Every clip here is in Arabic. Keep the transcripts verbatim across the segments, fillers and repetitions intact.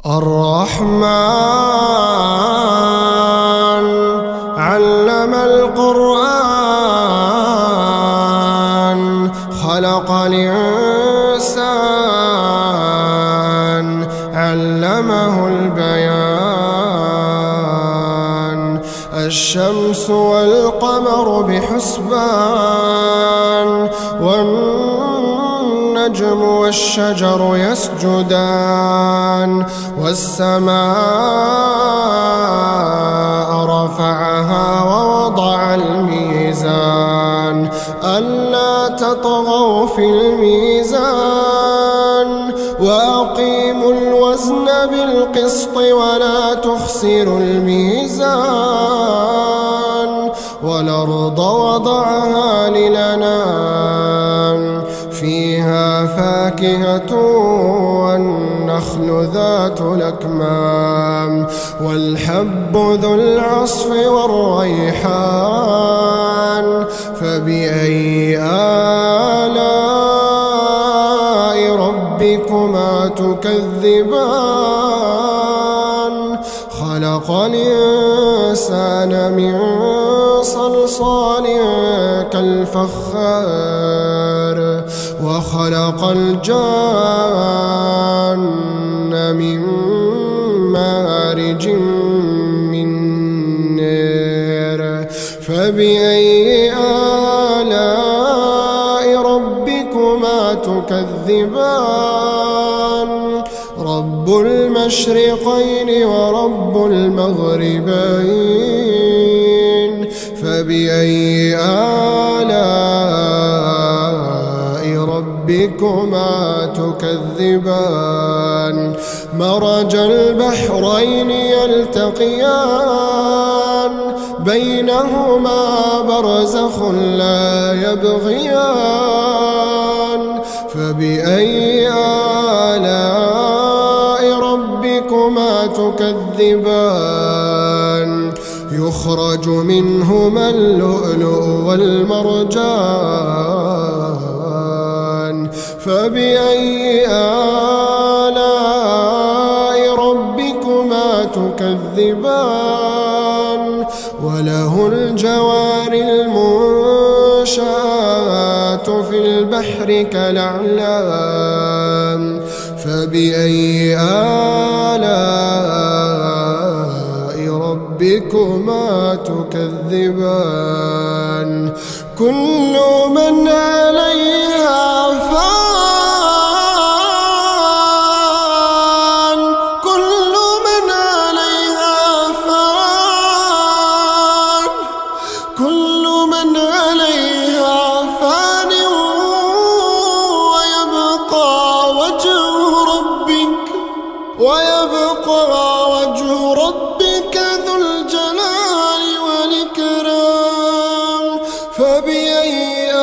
الرحمن علم القرآن خلق الإنسان علمه البيان. الشمس والقمر بحسبان والنجم والشجر يسجدان. والسماء رفعها ووضع الميزان ألا تطغوا في الميزان وأقيموا الوزن بالقسط ولا تخسروا الميزان. والأرض وضعها للأنام فيها فاكهة والنخل ذات الأكمام والحب ذو العصف والريحان. فبأي آلاء ربكما تكذبان؟ خلق الإنسان من صلصال كالفخار وخلق الجان من مارج من نار. فبأي آلاء ربكما تكذبان؟ رب المشرقين ورب المغربين. فبأي آلاء ربكما تكذبان؟ مرج البحرين يلتقيان بينهما برزخ لا يبغيان. فبأي آلاء ربكما تكذبان؟ يخرج منهما اللؤلؤ والمرجان. فبأي آلاء ربكما تكذبان؟ وله الجوار المنشآت في البحر كالأعلام. فبأي آلاء ربكما تكذبان؟ كل من عليها فان كل من عليها فان كل من عليها فان ويبقى وجه ربك ويبقى وجه ربك ذو الجلال والإكرام. فبأي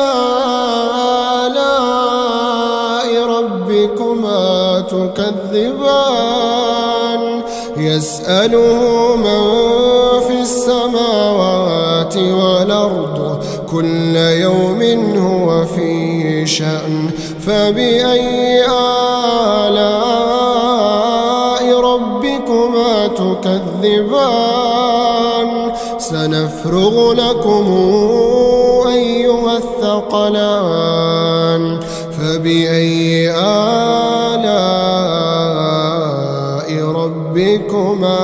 آلاء ربكما تكذبان؟ يسأله من في السماوات والأرض كل يوم هو في شأن. فبأي آلاء ربكما تكذبان؟ سنفرغ لكم أيها الثقلان. فبأي آلاء ربكما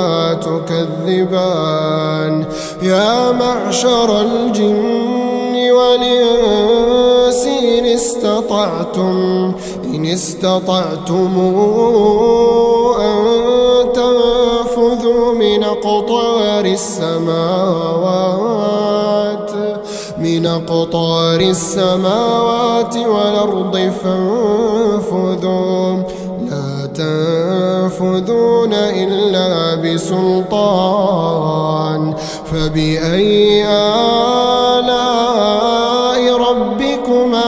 تكذبان؟ يا معشر الجن والإنس إن استطعتم إن استطعتم أن تنفذوا من أقطار السماوات من أقطار السماوات والأرض فانفذوا لا تنفذون إلا بسلطان. فبأي آلاء ربكما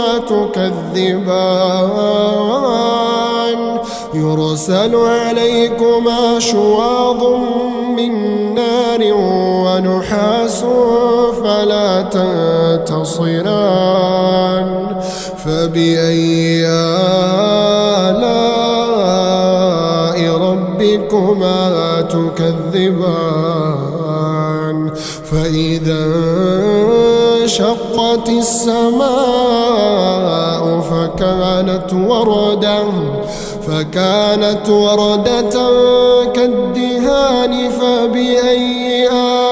تكذبان؟ يرسل عليكما شواظ من نار ونحاس فلا تنتصران. فبأي آلاء ربكما تكذبان فإذا انشقت السماء فكانت وردة فكانت وردة كالدهان فبأي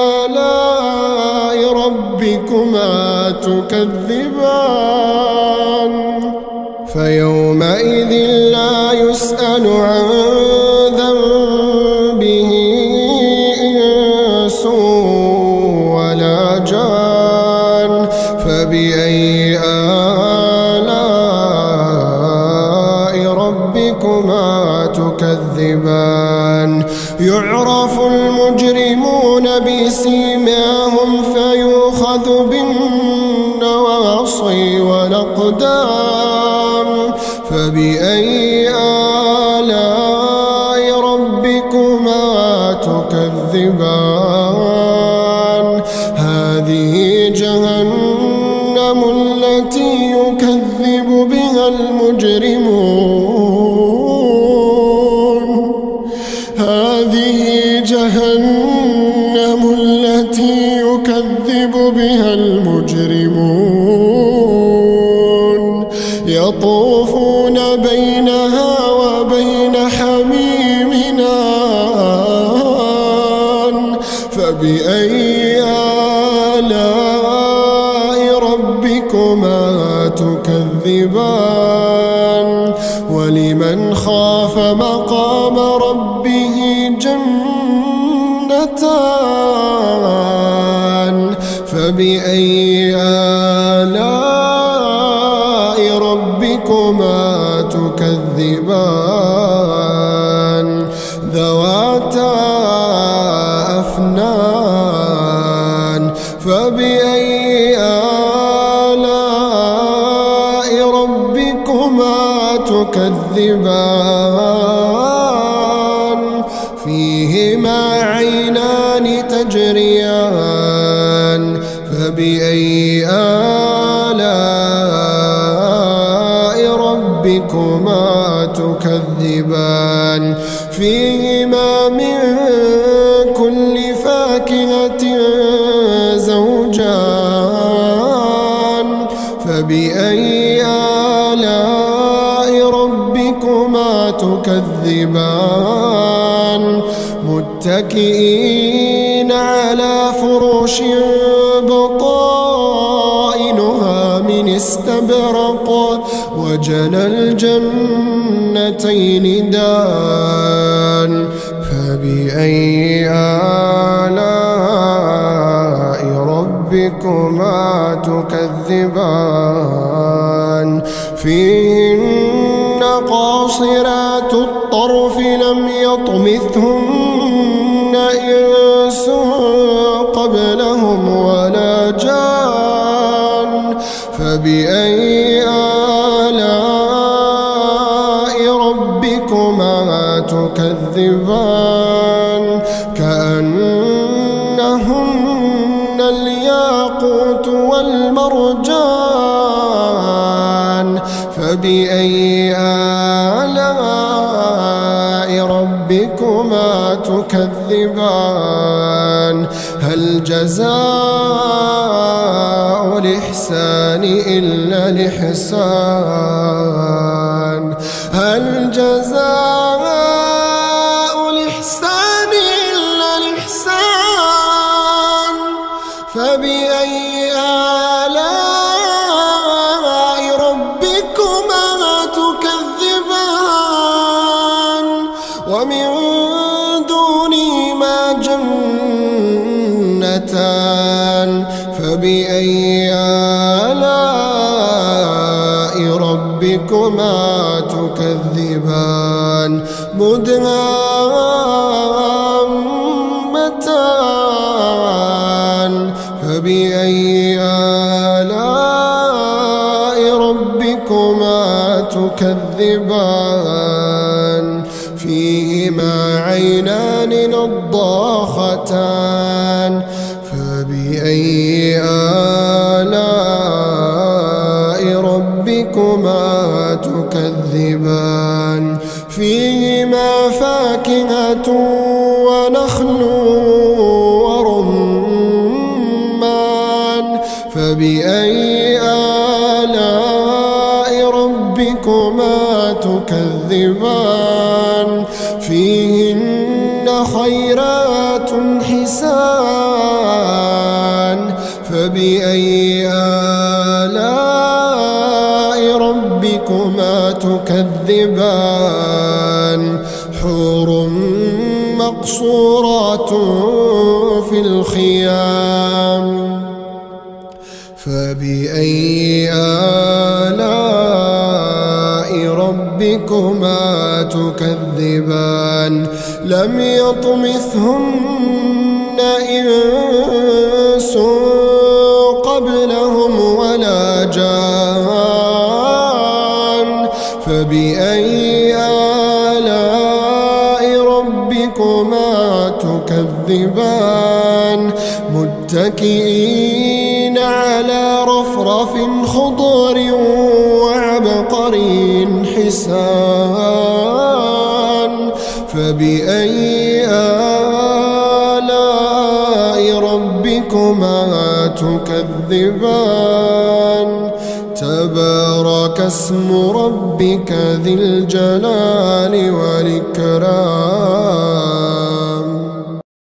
آلاء ربكما تكذبان فيومئذ لا يسأل عن ذنبه إنس ولا جان فبأي آلاء ربكما تكذبان يعرف المجرمون بسيماهم فيؤخذ بالنواصي والأقدام فبأي آلاء ربكما تكذبان هذه جهنم التي يكذب بها المجرمون هذه جهنم التي يكذب بها المجرمون يطوفون بينها وبين حميم آن فبأي آلاء ربكما تكذبان ولمن خاف مقام ربه جنتان فبأي آلاء ربكما تكذبان ذواتا أفنان فبأي آلاء ربكما تكذبان فيهما عينان تجريان فبأي آلاء ربكما تكذبان فيهما من كل فاكهة زوجان فبأي آلاء ربكما تكذبان متكئين على فرش بطائنها من استبرق وجنى الجنتين دان فبأي آلاء ربكما تكذبان فيهن قاصرات الطرف لم يطمثهن إنس قبلهم ولا جان فبأي آلاء ربكما تكذبان كأنهن الياقوت والمرجان فبأي آلاء ربكما تكذبان هل جزاء الإحسان إلا الإحسان هل جزاء الإحسان إلا الإحسان فبأي آلاء ربكما تكذبان ومن دونهما جنتان فبأي آلاء ربكما تكذبان مدهامتان فبأي آلاء ربكما تكذبان فيهما عينان نضاختان فبأي آلاء ربكما تكذبان فيهما وفاكهة ونخل ورمان فبأي آلاء ربكما تكذبان فيهن خيرات حسان فبأي آلاء ربكما تكذبان حور مقصورات في الخيام فبأي آلاء ربكما تكذبان لم يطمثهن إنس قبلهم ولا جان فبأي آلاء ربكما تكذبان متكئين على رفرف خضر وعبقري حسان فبأي آلاء ربكما تكذبان تبارك اسم ربك ذي الجلال والإكرام.